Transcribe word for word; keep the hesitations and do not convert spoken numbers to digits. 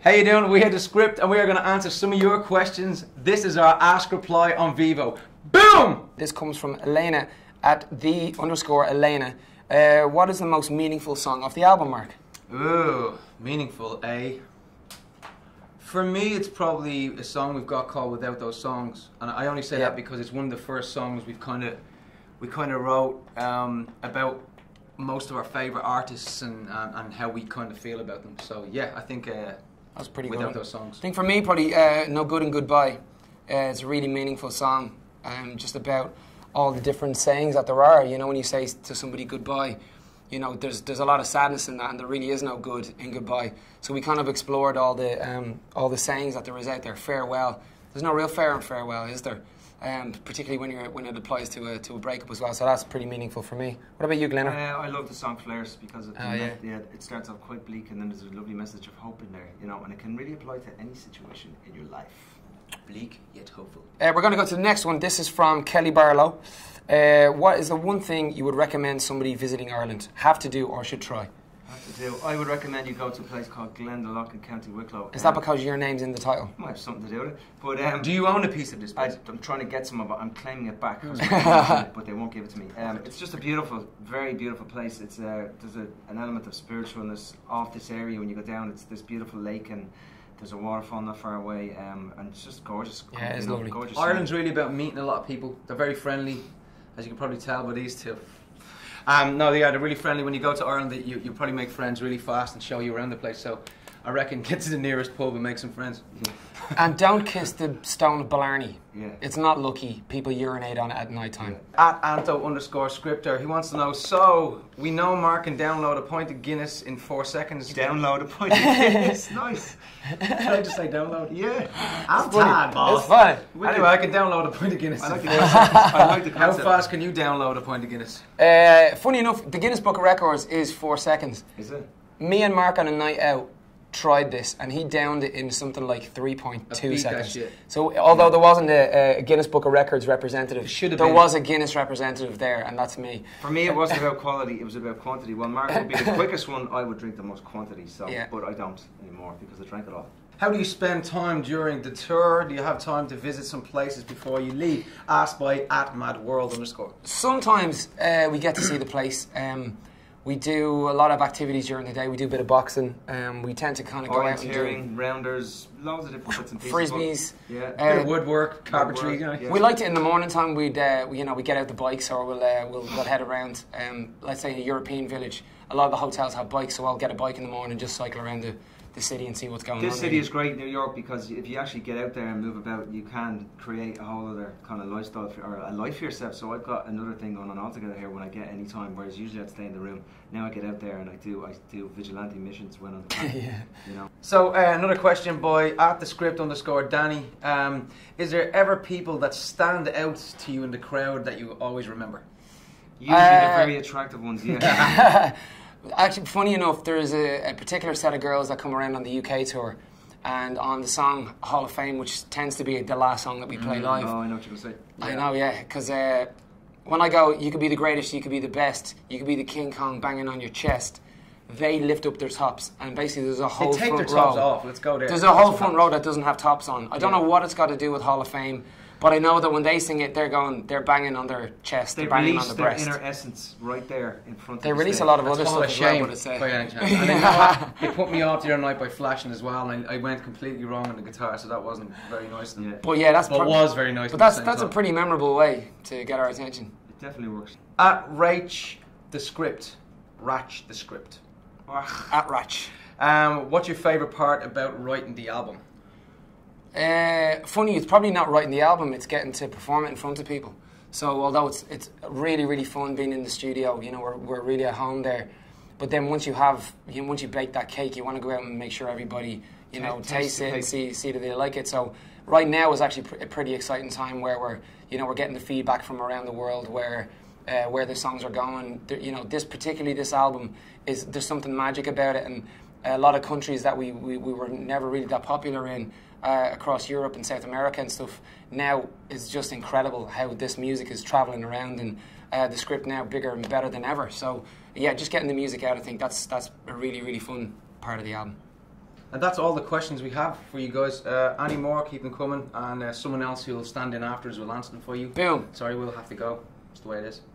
How you doing? We had the script and we are going to answer some of your questions. This is our Ask Reply on Vevo. Boom! This comes from Elena at the underscore Elena. Uh, what is the most meaningful song off the album, Mark? Ooh, meaningful, eh? For me, it's probably a song we've got called Without Those Songs. And I only say Yeah. that because it's one of the first songs we've kind of we kind of wrote um, about most of our favourite artists and, and, and how we kind of feel about them. So yeah, I think uh, That's pretty Without good. Those Songs. I think for me, probably uh, No Good and Goodbye. Uh, it's a really meaningful song, um, just about all the different sayings that there are. You know, when you say to somebody goodbye, you know, there's there's a lot of sadness in that, and there really is no good in goodbye. So we kind of explored all the um, all the sayings that there is out there. Farewell. There's no real fair and farewell, is there? Um, particularly when you're when it applies to a to a breakup as well. So that's pretty meaningful for me. What about you, Glenn? Uh, I love the song Flares because it, Oh, yeah. yeah, it starts off quite bleak and then there's a lovely message of hope in there, you know, and it can really apply to any situation in your life. Bleak yet hopeful. Uh, we're going to go to the next one. This is from Kelly Barlow. Uh, what is the one thing you would recommend somebody visiting Ireland have to do or should try? Have to do. I would recommend you go to a place called Glendalough in County Wicklow. Is Um, that because your name's in the title? might have something to do with it. But um, Do you own a piece of this I, place? I'm trying to get some of it. I'm claiming it back, but they won't give it to me. Um, it's just a beautiful, very beautiful place. It's uh, there's a, an element of spiritualness off this area. When you go down, it's this beautiful lake and there's a waterfall not far away, um, and it's just gorgeous. Yeah, it's you know, lovely. Gorgeous. Ireland's really about meeting a lot of people. They're very friendly, as you can probably tell by these two. Um, no, yeah, they're really friendly. When you go to Ireland, you you probably make friends really fast and show you around the place. So I reckon get to the nearest pub and make some friends. And don't kiss the stone of Blarney. Yeah. It's not lucky. People urinate on it at night time. At Anto underscore scripter, he wants to know, so we know Mark can download a pint of Guinness in four seconds. Download a point. It's nice. Did I just say download? Yeah. I'm funny. tired, boss. It's fun. Anyway, I can download a pint of Guinness. I like in the four concept. I like the How concept. fast can you download a pint of Guinness? Uh, funny enough, the Guinness Book of Records is four seconds. Is it? Me and Mark on a night out tried this, and he downed it in something like three point I two beat that seconds. shit. So although there wasn't a, a Guinness Book of Records representative, should have there been. was a Guinness representative there, and that's me. For me, it wasn't about quality; it was about quantity. Well, Mark would be the quickest one. I would drink the most quantity, so Yeah. but I don't anymore because I drank it all. How do you spend time during the tour? Do you have time to visit some places before you leave? Asked by at madworld underscore. Sometimes uh, we get to see the place. Um, we do a lot of activities during the day. We do a bit of boxing. Um, we tend to kind of go out and do Orienteering, rounders, loads of different bits and pieces. frisbees. but- Yeah. Uh, Bit of woodwork, carpentry. Woodwork, you know. yeah. We liked it in the morning time. We'd, uh, we, you know, we get out the bikes, or we'll, uh, we'll, we'll head around. Um, let's say a European village. A lot of the hotels have bikes, so I'll get a bike in the morning and just cycle around the, the city and see what's going This on. city really. is great, New York, because if you actually get out there and move about, you can create a whole other kind of lifestyle for, or a life for yourself. So I've got another thing going on altogether here when I get any time, whereas usually I'd stay in the room. Now I get out there and I do I do vigilante missions when I'm Yeah. you know. So uh, another question by at the script underscore Danny. Um, is there ever people that stand out to you in the crowd that you always remember? Usually Uh, they're very attractive ones, yeah. Actually, funny enough, there's a, a particular set of girls that come around on the U K tour, and on the song Hall of Fame, which tends to be the last song that we play live. Oh, I know what you're going to say. I know, yeah, because uh, when I go, you could be the greatest, you could be the best, you could be the King Kong banging on your chest. They lift up their tops, and basically there's a They whole take front their tops row. off. Let's go there. There's a That's whole what front happens. row that doesn't have tops on. I don't Yeah. know what it's got to do with Hall of Fame, but I know that when they sing it, they're going, they're banging on their chest, They they're banging on release the their breast. inner essence right there in front They of the release a stage. lot of That's other all stuff a as well, shame, but it's, uh, by any chance. And they, know what? They put me off the other night by flashing as well, and I, I went completely wrong on the guitar, so that wasn't very nice of them. Yeah. But yeah, that's But pro- was very nice. But at the that's same that's a time. pretty memorable way to get our attention. It definitely works. At Rach the script, Rach the script. At Ratch. Um, what's your favourite part about writing the album? Uh, funny, it's probably not writing the album, it's getting to perform it in front of people. So although it's it's really, really fun being in the studio, you know, we're, we're really at home there. But then once you have, you know, once you bake that cake, you want to go out and make sure everybody, you know, Taste- tastes taste the it and cake. see, see that they like it. So right now is actually pr- a pretty exciting time where we're, you know, we're getting the feedback from around the world where uh, where the songs are going. There, you know, this particularly this album is, there's something magic about it, and a lot of countries that we, we, we were never really that popular in uh, across Europe and South America and stuff, now it's just incredible how this music is travelling around, and uh, the script now bigger and better than ever. So yeah, just getting the music out, I think that's that's a really, really fun part of the album. And that's all the questions we have for you guys. Uh, any more, keep them coming, and uh, someone else who will stand in after us will answer them for you. Boom. Sorry, we'll have to go. It's the way it is.